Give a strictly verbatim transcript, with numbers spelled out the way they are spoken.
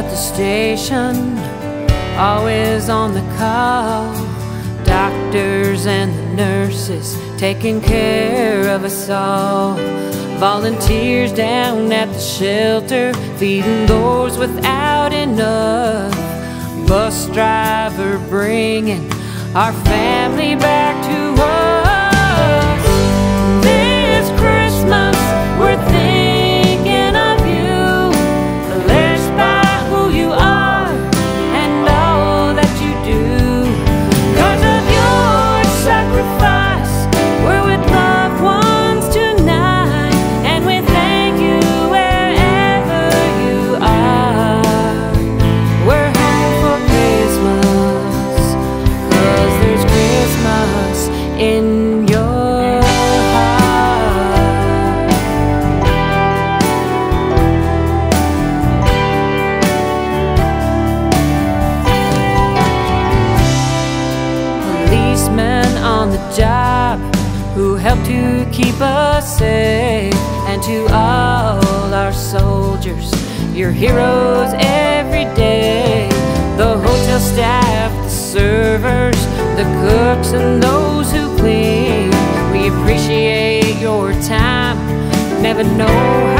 at the station, always on the call. Doctors and the nurses taking care of us all. Volunteers down at the shelter, feeding those without enough. Bus driver bringing our family back to us. This Christmas we're thinking of you, blessed by who you are and all that you do. Cause of your sacrifice, we're with loved ones tonight, and we thank you wherever you are. We're home for Christmas, cause there's Christmas in your heart. Policeman on the job who help to keep us safe, and to all our soldiers, you're heroes every day. The hotel staff, the servers, the cooks, and those who clean, we appreciate your time, never know